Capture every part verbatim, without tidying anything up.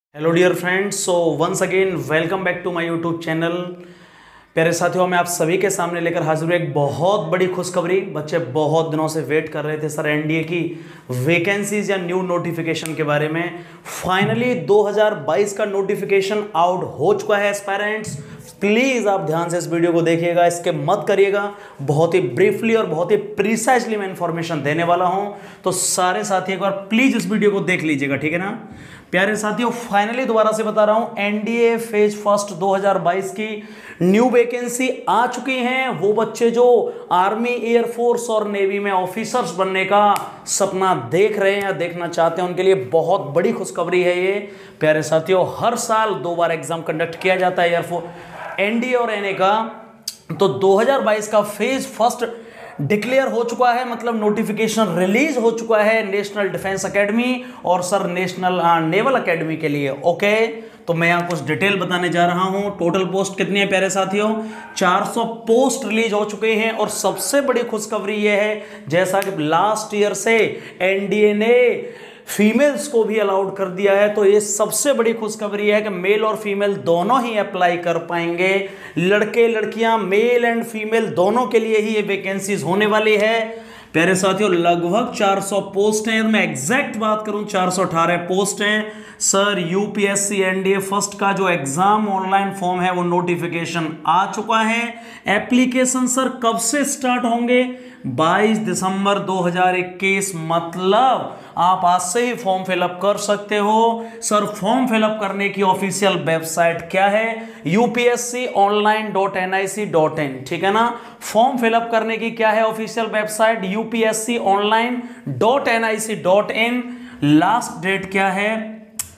Hello dear friends, so once again welcome back to my YouTube channel. प्यारे साथियों, मैं आप सभी के सामने लेकर हाजिर हूँ एक बहुत बड़ी खुशखबरी। बच्चे बहुत दिनों से वेट कर रहे थे सर एनडीए की वैकेंसीज या न्यू नोटिफिकेशन के बारे में। फाइनली दो हज़ार बाईस का नोटिफिकेशन आउट हो चुका है एस्पायरेंट्स। प्लीज आप ध्यान से इस वीडियो को देखिएगा, इसके मत करिएगा। बहुत ही ब्रीफली और बहुत ही प्रिसाइजली मैं इंफॉर्मेशन देने वाला हूं, तो सारे साथी एक बार प्लीज इस वीडियो को देख लीजिएगा, ठीक है ना। प्यारे साथियों, फाइनली दोबारा से बता रहा हूं, एनडीए फेज फर्स्ट दो हज़ार बाईस की न्यू वैकेंसी आ चुकी हैं। वो बच्चे जो आर्मी, एयरफोर्स और नेवी में ऑफिसर्स बनने का सपना देख रहे हैं या देखना चाहते हैं, उनके लिए बहुत बड़ी खुशखबरी है ये। प्यारे साथियों, हर साल दो बार एग्जाम कंडक्ट किया जाता है एयरफोर्स, एनडीए और एनए का। तो दो हज़ार बाईस का फेज फर्स्ट डिक्लेयर हो चुका है, मतलब नोटिफिकेशन रिलीज हो चुका है नेशनल डिफेंस एकेडमी और सर नेशनल नेवल एकेडमी के लिए। ओके, तो मैं यहाँ कुछ डिटेल बताने जा रहा हूँ। टोटल पोस्ट कितनी है प्यारे साथियों? चार सौ पोस्ट रिलीज हो चुके हैं। और सबसे बड़ी खुशखबरी ये है, जैसा कि लास्ट ईयर से एनडीए ने फीमेल्स को भी अलाउड कर दिया है, तो ये सबसे बड़ी खुशखबरी है कि मेल और फीमेल दोनों ही अप्लाई कर पाएंगे। लड़के लड़कियां, मेल एंड फीमेल दोनों के लिए ही ये वैकेंसीज होने वाली है। प्यारे साथियों, लगभग चार सौ पोस्ट हैं। मैं एग्जैक्ट बात करूं, चार सौ अठारह पोस्ट हैं। सर यूपीएससी एनडीए फर्स्ट का जो एग्जाम ऑनलाइन फॉर्म है वो नोटिफिकेशन आ चुका है। एप्लीकेशन सर कब से स्टार्ट होंगे? बाईस दिसंबर दो हज़ार इक्कीस, मतलब आप आज से ही फॉर्म फिलअप कर सकते हो। सर फॉर्म फिलअप करने की ऑफिशियल वेबसाइट क्या है? UPSC online dot N I C dot in, ठीक है ना। फॉर्म फिलअप करने की क्या है official website? UPSC online dot N I C dot in. Last date क्या है?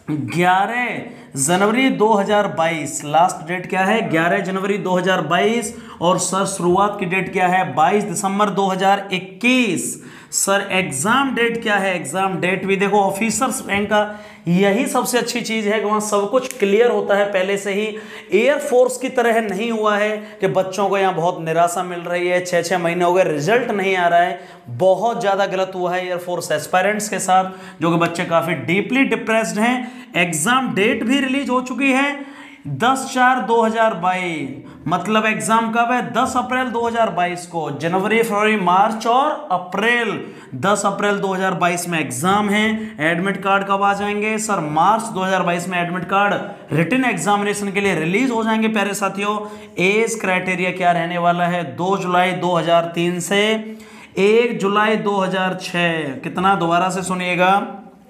ग्यारह जनवरी दो हज़ार बाईस। लास्ट डेट क्या है? ग्यारह जनवरी दो हज़ार बाईस। और सर शुरुआत की डेट क्या है? बाईस दिसंबर दो हज़ार इक्कीस। सर एग्जाम डेट क्या है? एग्जाम डेट भी देखो, ऑफिसर्स रैंक का यही सबसे अच्छी चीज है कि वहां सब कुछ क्लियर होता है पहले से ही। एयरफोर्स की तरह नहीं हुआ है कि बच्चों को यहाँ बहुत निराशा मिल रही है, छः छः महीने हो गए रिजल्ट नहीं आ रहा है। बहुत ज्यादा गलत हुआ है एयरफोर्स एस्पायरेंट्स के साथ, जो कि बच्चे काफी डीपली डिप्रेस्ड हैं। एग्जाम डेट भी रिलीज हो चुकी है दस चार दो हज़ार बाईस, मतलब एग्जाम कब है? दस अप्रैल दो हज़ार बाईस को। जनवरी, फरवरी, मार्च और अप्रैल, दस अप्रैल दो हज़ार बाईस में एग्जाम है। एडमिट कार्ड कब आ जाएंगे? सर मार्च दो हज़ार बाईस में एडमिट कार्ड रिटन एग्जामिनेशन के लिए रिलीज हो जाएंगे। प्यारे साथियों, एज क्राइटेरिया क्या रहने वाला है? दो जुलाई दो हज़ार तीन से एक जुलाई दो हज़ार छह। कितना? दोबारा से सुनिएगा,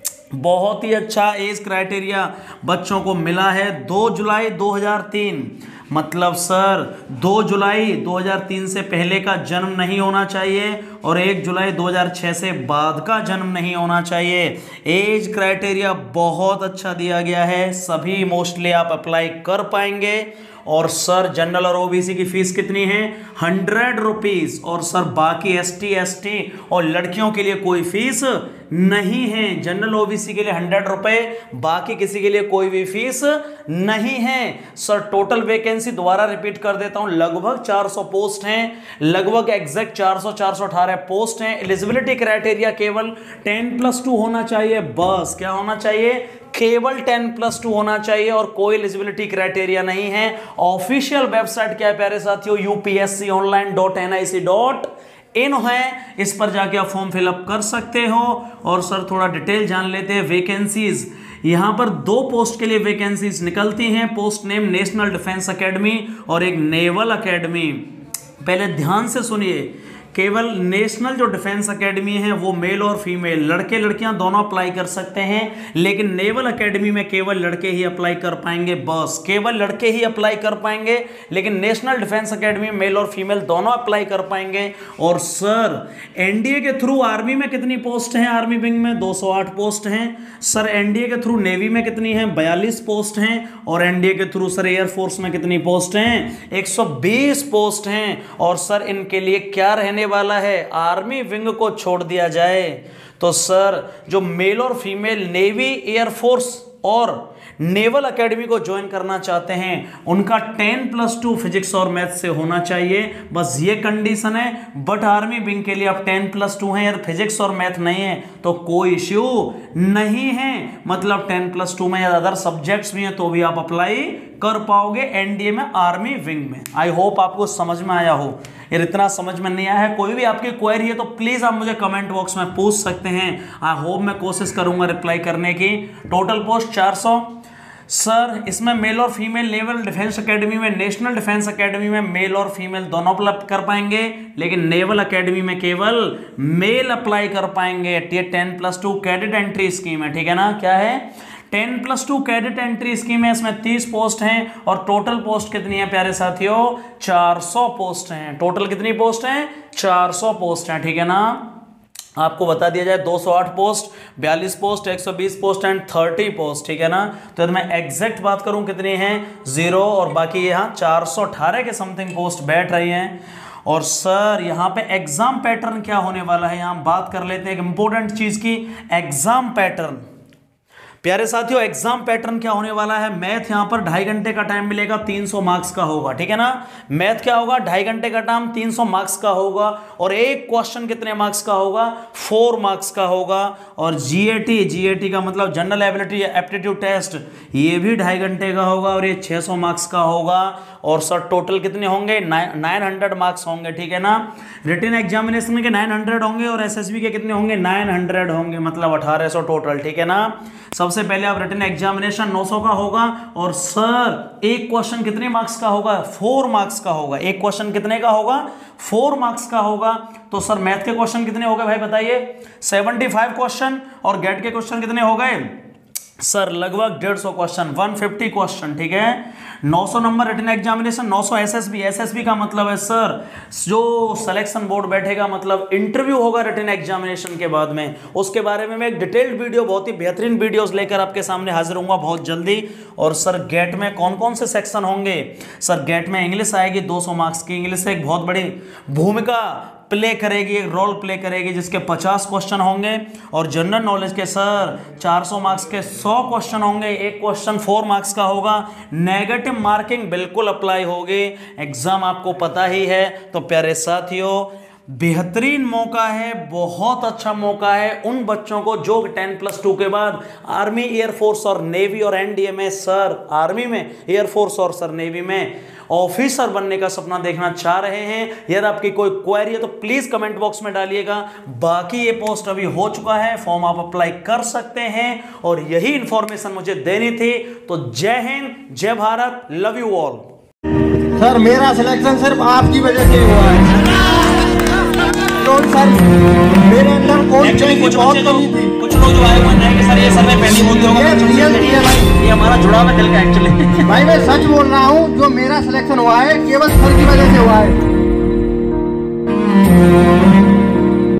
बहुत ही अच्छा एज क्राइटेरिया बच्चों को मिला है। दो जुलाई दो हज़ार तीन, मतलब सर दो जुलाई दो हज़ार तीन से पहले का जन्म नहीं होना चाहिए और एक जुलाई दो हज़ार छह से बाद का जन्म नहीं होना चाहिए। एज क्राइटेरिया बहुत अच्छा दिया गया है, सभी मोस्टली आप अप्लाई कर पाएंगे। और सर जनरल और ओबीसी की फीस कितनी है? Hundred rupees. और सर बाकी एसटी, एसटी और लड़कियों के लिए कोई फीस नहीं है। जनरल ओबीसी के लिए हंड्रेड रुपए, बाकी किसी के लिए कोई भी फीस नहीं है। सर टोटल वैकेंसी दोबारा रिपीट कर देता हूं, लगभग चार सौ पोस्ट हैं, लगभग एग्जैक्ट चार सौ चार सौ अठारह पोस्ट हैं। एलिजिबिलिटी क्राइटेरिया केवल टेन प्लस टू होना चाहिए, बस। क्या होना चाहिए? केवल टेन प्लस टू होना चाहिए और कोई एलिजिबिलिटी क्राइटेरिया नहीं है। ऑफिशियल वेबसाइट क्या है प्यारे साथियों? UPSC online dot N I C dot in है, इस पर जाके आप फॉर्म फिलअप कर सकते हो। और सर थोड़ा डिटेल जान लेते हैं। वैकेंसीज यहां पर दो पोस्ट के लिए वैकेंसीज निकलती हैं। Post name national defence academy और एक नेवल एकेडमी। पहले ध्यान से सुनिए, केवल नेशनल जो डिफेंस एकेडमी है वो मेल और फीमेल, लड़के लड़कियां दोनों अप्लाई कर सकते हैं, लेकिन नेवल एकेडमी में केवल लड़के ही अप्लाई कर पाएंगे, बस। केवल लड़के ही अप्लाई कर पाएंगे, लेकिन नेशनल डिफेंस एकेडमी में मेल और फीमेल दोनों अप्लाई कर पाएंगे। और सर एनडीए के थ्रू आर्मी में कितनी पोस्ट हैं? आर्मी विंग में दो सौ आठ पोस्ट हैं। सर एनडीए के थ्रू नेवी में कितनी है? बयालीस पोस्ट हैं। और एनडीए के थ्रू सर एयरफोर्स में कितनी पोस्ट हैं? एक सौ बीस पोस्ट हैं। और सर इनके लिए क्या रहने वाला है? आर्मी विंग को छोड़ दिया जाए तो सर जो मेल और फीमेल नेवी, एयरफोर्स और नेवल एकेडमी को ज्वाइन करना चाहते हैं उनका टेन प्लस टू फिजिक्स और मैथ से होना चाहिए, बस ये कंडीशन है। बट आर्मी विंग के लिए आप टेन प्लस टू हैं, यदि फिजिक्स और मैथ नहीं है तो कोई इश्यू नहीं है, मतलब टेन प्लस टू में या अदर सब्जेक्ट्स भी हैं तो भी आप अप्लाई कर पाओगे एनडीए में, आर्मी विंग में। आई होप आपको समझ में आया हो। यार इतना समझ में नहीं आया है, कोई भी आपकी क्वेरी है तो प्लीज आप मुझे कमेंट बॉक्स में पूछ सकते हैं। आई होप मैं कोशिश करूंगा रिप्लाई करने की। टोटल पोस्ट चार सौ। सर इसमें मेल और फीमेल नेवल डिफेंस एकेडमी में, नेशनल डिफेंस एकेडमी में मेल और फीमेल दोनों अप्लाई कर पाएंगे, लेकिन नेवल एकेडमी में केवल मेल अप्लाई कर पाएंगे। ये ten plus two cadet entry scheme है, ठीक है ना। क्या है? Ten plus two cadet entry scheme है, इसमें तीस पोस्ट हैं और टोटल पोस्ट कितनी है प्यारे साथियों? चार सौ पोस्ट हैं। टोटल कितनी पोस्ट हैं? चार सौ पोस्ट हैं, ठीक है ना। आपको बता दिया जाए दो सौ आठ पोस्ट, बयालीस पोस्ट, एक सौ बीस पोस्ट एंड तीस पोस्ट, ठीक है ना। तो यदि मैं एग्जैक्ट बात करूं कितनी हैं? जीरो, और बाकी यहाँ चार सौ अठारह के समथिंग पोस्ट बैठ रही हैं। और सर यहाँ पे एग्जाम पैटर्न क्या होने वाला है, यहाँ बात कर लेते हैं एक इंपॉर्टेंट चीज की, एग्जाम पैटर्न। प्यारे साथियों एग्जाम पैटर्न क्या होने वाला है? मैथ यहाँ पर ढाई घंटे का टाइम मिलेगा, तीन सौ मार्क्स का होगा, ठीक है ना। मैथ क्या होगा? ढाई घंटे का टाइम, तीन सौ मार्क्स का होगा, और एक क्वेश्चन कितने मार्क्स का होगा? फोर मार्क्स का होगा। और जीएटी, जीएटी का मतलब जनरल एबिलिटी एप्टीट्यूड टेस्ट, ये भी ढाई घंटे का होगा और ये छह सौ मार्क्स का होगा। और सर टोटल कितने होंगे? नाइन हंड्रेड मार्क्स होंगे, ठीक है ना। रिटन एग्जामिनेशन के नाइन हंड्रेड होंगे और एसएसबी के कितने होंगे? नाइन हंड्रेड होंगे, मतलब अठारह सौ टोटल, ठीक है ना। सबसे पहले आप रिटन एग्जामिनेशन नौ सौ का होगा, और सर एक क्वेश्चन कितने मार्क्स का होगा? फोर मार्क्स का होगा। एक क्वेश्चन कितने का होगा? फोर मार्क्स का होगा। तो सर मैथ के क्वेश्चन कितने हो गए भाई बताइए? पचहत्तर क्वेश्चन, और गेट के क्वेश्चन कितने हो गए? सर लगभग डेढ़ सौ क्वेश्चन, एक सौ पचास क्वेश्चन, ठीक है। नौ सौ नंबर रिटन एग्जामिनेशन, नौ सौ एसएसबी। एसएसबी का मतलब है सर जो सिलेक्शन बोर्ड बैठेगा, मतलब इंटरव्यू होगा रिटन एग्जामिनेशन के बाद में, उसके बारे में मैं एक डिटेल्ड वीडियो, बहुत ही बेहतरीन वीडियोस लेकर आपके सामने हाजिर होऊंगा बहुत जल्दी। और सर गेट में कौन कौन से सेक्शन होंगे? सर गेट में इंग्लिश आएगी, दो सौ मार्क्स की इंग्लिश से एक बहुत बड़ी भूमिका प्ले करेगी, एक रोल प्ले करेगी, जिसके पचास क्वेश्चन होंगे। और जनरल नॉलेज के सर चार सौ मार्क्स के सौ क्वेश्चन होंगे, एक क्वेश्चन फोर मार्क्स का होगा। नेगेटिव मार्किंग बिल्कुल अप्लाई होगी, एग्जाम आपको पता ही है। तो प्यारे साथियों बेहतरीन मौका है, बहुत अच्छा मौका है उन बच्चों को जो टेन प्लस टू के बाद आर्मी, एयरफोर्स और नेवी और एनडीए में, सर आर्मी में, एयरफोर्स और सर नेवी में ऑफिसर बनने का सपना देखना चाह रहे हैं। यदि आपकी कोई क्वेरी है तो प्लीज कमेंट बॉक्स में डालिएगा। बाकी ये पोस्ट अभी हो चुका है, फॉर्म आप अप्लाई कर सकते हैं। और यही इंफॉर्मेशन मुझे देनी थी। तो जय हिंद, जय Bharat, love you all. Sir मेरा सिलेक्शन सिर्फ आपकी वजह से हुआ है। सर मेरे अंदर कौन कुछ बहुत कमी थी। कुछ लोग जो आए हैं कि सर ये सर ने पहली बोल दिया होगा, रियल रियल भाई, ये हमारा जुड़ा हुआ दिल का एक्चुअली। भाई मैं सच बोल रहा हूँ, जो मेरा सिलेक्शन हुआ है केवल सर की वजह से हुआ है।